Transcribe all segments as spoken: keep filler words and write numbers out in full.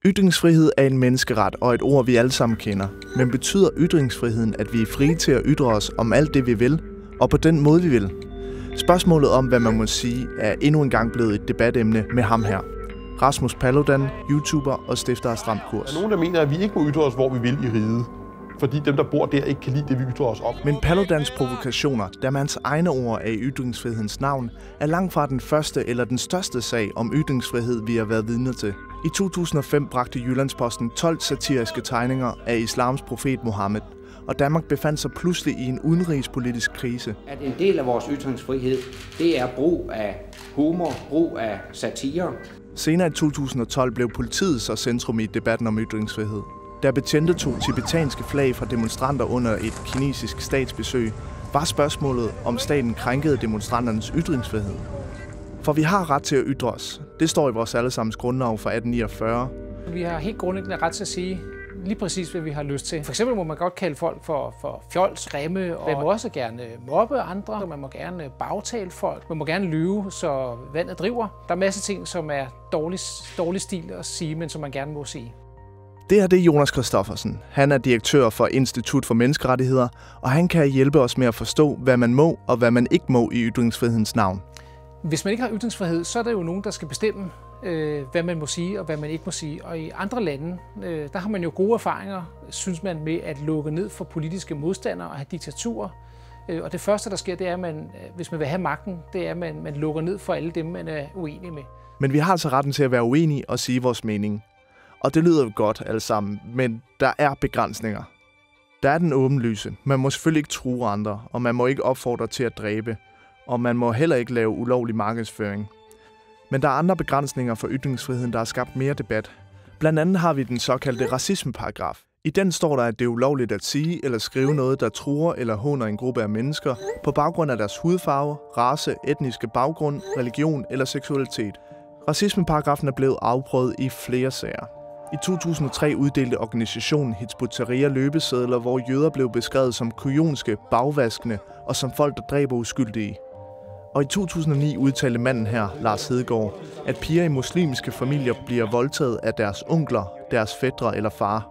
Ytringsfrihed er en menneskeret og et ord, vi alle sammen kender. Men betyder ytringsfriheden, at vi er frie til at ytre os om alt det, vi vil, og på den måde, vi vil? Spørgsmålet om, hvad man må sige, er endnu en gang blevet et debatemne med ham her. Rasmus Paludan, YouTuber og stifter af Stram Kurs. Der er nogen, der mener, at vi ikke må ytre os, hvor vi vil i riget, fordi dem, der bor der, ikke kan lide det, vi ytrer os om. Men Paludans provokationer, der med hans egne ord er i ytringsfrihedens navn, er langt fra den første eller den største sag om ytringsfrihed, vi har været vidner til. I to tusind og fem bragte Jyllandsposten tolv satiriske tegninger af islams profet Mohammed, og Danmark befandt sig pludselig i en udenrigspolitisk krise. At en del af vores ytringsfrihed, det er brug af humor, brug af satire. Senere i to tusind og tolv blev politiet så centrum i debatten om ytringsfrihed. Da betjente tog tibetanske flag fra demonstranter under et kinesisk statsbesøg, var spørgsmålet, om staten krænkede demonstranternes ytringsfrihed. For vi har ret til at ytre os. Det står i vores allesammens grundlov fra atten niogfyrre. Vi har helt grundlæggende ret til at sige lige præcis, hvad vi har lyst til. For eksempel må man godt kalde folk for, for fjols, grimme, og man må også gerne mobbe andre. Man må gerne bagtale folk. Man må gerne lyve, så vandet driver. Der er masser af ting, som er dårlig, dårlig stil at sige, men som man gerne må sige. Det her det er Jonas Christoffersen. Han er direktør for Institut for Menneskerettigheder, og han kan hjælpe os med at forstå, hvad man må og hvad man ikke må i ytringsfrihedens navn. Hvis man ikke har ytringsfrihed, så er der jo nogen, der skal bestemme, øh, hvad man må sige og hvad man ikke må sige. Og i andre lande, øh, der har man jo gode erfaringer, synes man, med at lukke ned for politiske modstandere og have diktaturer. Øh, og det første, der sker, det er, at man, hvis man vil have magten, det er, at man, man lukker ned for alle dem, man er uenig med. Men vi har altså retten til at være uenige og sige vores mening. Og det lyder jo godt alle sammen, men der er begrænsninger. Der er den åbenlyse. Man må selvfølgelig ikke true andre, og man må ikke opfordre til at dræbe. Og man må heller ikke lave ulovlig markedsføring. Men der er andre begrænsninger for ytringsfriheden, der har skabt mere debat. Blandt andet har vi den såkaldte racismeparagraf. I den står der, at det er ulovligt at sige eller skrive noget, der truer eller håner en gruppe af mennesker på baggrund af deres hudfarve, race, etniske baggrund, religion eller seksualitet. Racismeparagrafen er blevet afprøvet i flere sager. I to tusind og tre uddelte organisationen Hizb ut-Tahrir løbesedler, hvor jøder blev beskrevet som kujonske, bagvaskende og som folk, der dræber uskyldige. Og i to tusind og ni udtalte manden her, Lars Hedegaard, at piger i muslimske familier bliver voldtaget af deres onkler, deres fætre eller far.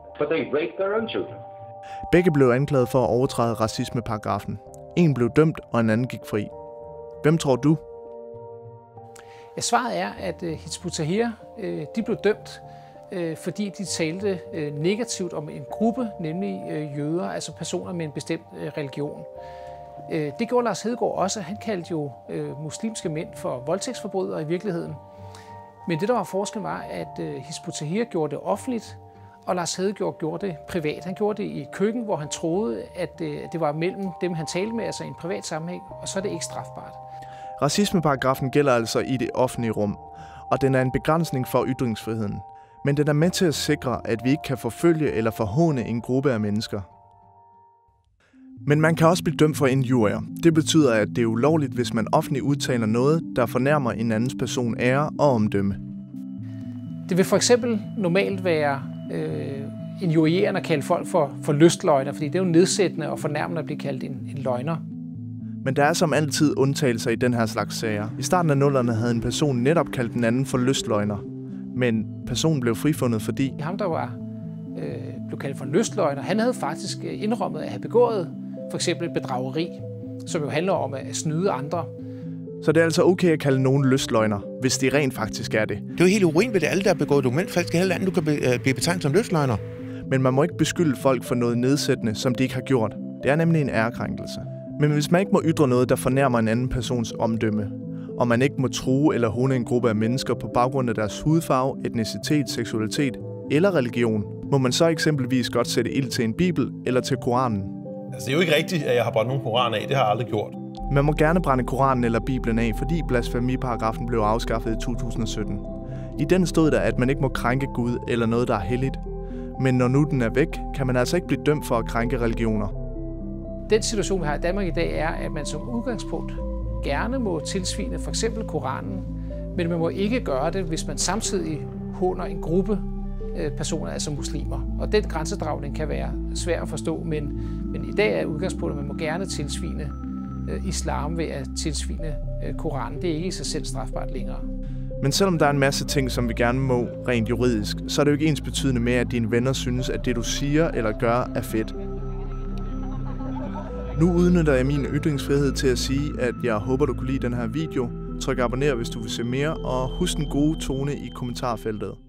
Begge blev anklaget for at overtræde racismeparagrafen. En blev dømt, og en anden gik fri. Hvem tror du? Ja, svaret er, at Hizb ut-Tahrir, de blev dømt, fordi de talte negativt om en gruppe, nemlig jøder, altså personer med en bestemt religion. Det gjorde Lars Hedegaard også. Han kaldte jo muslimske mænd for voldtægtsforbrydere i virkeligheden. Men det, der var forskellen, var, at Hizb ut-Tahrir gjorde det offentligt, og Lars Hedegaard gjorde det privat. Han gjorde det i køkken, hvor han troede, at det var mellem dem, han talte med, altså i en privat sammenhæng, og så er det ikke strafbart. Racismeparagrafen gælder altså i det offentlige rum, og den er en begrænsning for ytringsfriheden. Men den er med til at sikre, at vi ikke kan forfølge eller forhåne en gruppe af mennesker. Men man kan også blive dømt for injurier. Det betyder, at det er ulovligt, hvis man offentligt udtaler noget, der fornærmer en andens person ære og omdømme. Det vil for eksempel normalt være øh, injurierende at kalde folk for, for lystløgner, fordi det er jo nedsættende og fornærmende at blive kaldt en, en løgner. Men der er som altid undtagelser i den her slags sager. I starten af nullerne havde en person netop kaldt den anden for lystløgner. Men personen blev frifundet, fordi ham, der var, øh, blev kaldt for lystløgner, han havde faktisk indrømmet at have begået for eksempel bedrageri, som jo handler om at snyde andre. Så det er altså okay at kalde nogen lystløgner, hvis de rent faktisk er det. Det er jo helt urimeligt, at alle, der har begået dokumentfalsk i hele landet, du kan blive betegnet som lystløgner. Men man må ikke beskylde folk for noget nedsættende, som de ikke har gjort. Det er nemlig en ærekrænkelse. Men hvis man ikke må ytre noget, der fornærmer en anden persons omdømme, og man ikke må true eller håne en gruppe af mennesker på baggrund af deres hudfarve, etnicitet, seksualitet eller religion, må man så eksempelvis godt sætte ild til en bibel eller til Koranen. Altså, det er jo ikke rigtigt, at jeg har brændt nogen koran af. Det har jeg aldrig gjort. Man må gerne brænde Koranen eller Bibelen af, fordi blasfemiparagrafen blev afskaffet i to tusind og sytten. I den stod der, at man ikke må krænke Gud eller noget, der er helligt. Men når nu den er væk, kan man altså ikke blive dømt for at krænke religioner. Den situation, vi har i Danmark i dag, er, at man som udgangspunkt gerne må tilsvine for eksempel Koranen, men man må ikke gøre det, hvis man samtidig håner en gruppe personer, altså muslimer. Og den grænsedragning kan være svær at forstå, men, men i dag er udgangspunktet, at man må gerne tilsvine islam ved at tilsvine Koranen. Det er ikke i sig selv strafbart længere. Men selvom der er en masse ting, som vi gerne må rent juridisk, så er det jo ikke ensbetydende med, at dine venner synes, at det du siger eller gør er fedt. Nu udnytter jeg min ytringsfrihed til at sige, at jeg håber, du kunne lide den her video. Tryk abonner, hvis du vil se mere, og husk den gode tone i kommentarfeltet.